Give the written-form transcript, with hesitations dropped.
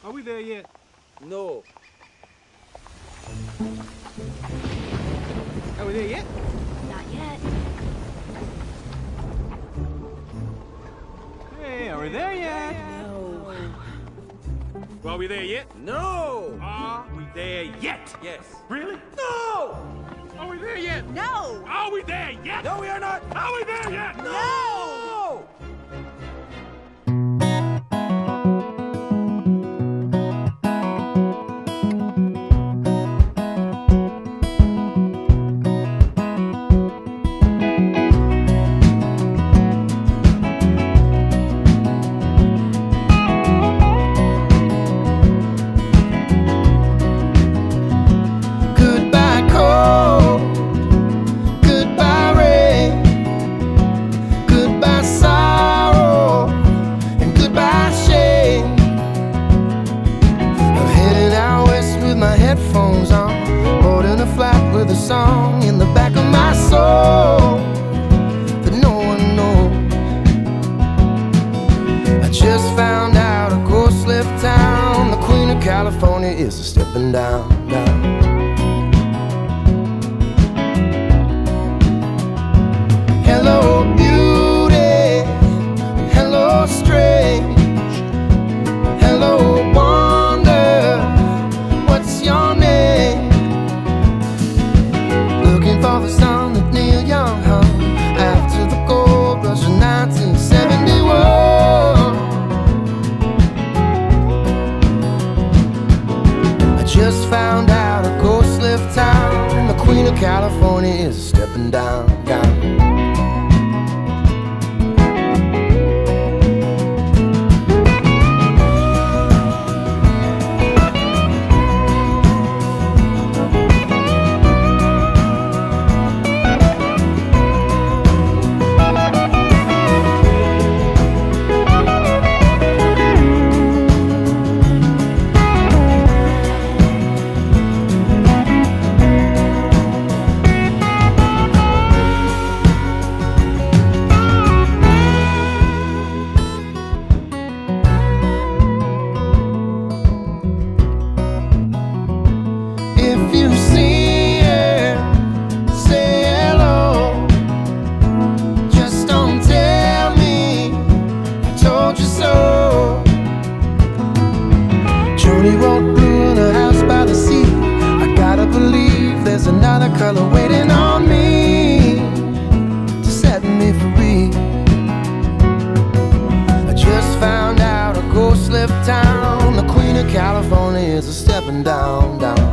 Are we there yet? No. Are we there yet? Not yet. Hey, are we there yet? No. Well, are we there yet? No. Are we there yet? Yes. Really? No. Are we there yet? No! Are we there yet? No, we are not. Are we there yet? No. Goodbye cold, goodbye rain, goodbye sorrow, and goodbye shame. I'm heading out west with my headphones on, boarding a flight with a song in the back of my soul that no one knows. I just found out a ghost left town. The Queen of California is stepping down, down. Hello beauty, hello strange, hello wonder, what's your name? Looking for the song that Neil Young hung after the gold rush of 1971. I just found out a ghost left town, and the Queen of California is stepping down, down. If you see her, say hello. Just don't tell me I told you so. Joni wrote blue in a house by the sea. I gotta believe there's another color waiting on me to set me free. I just found out a ghost left town. The Queen of California is a stepping down, down.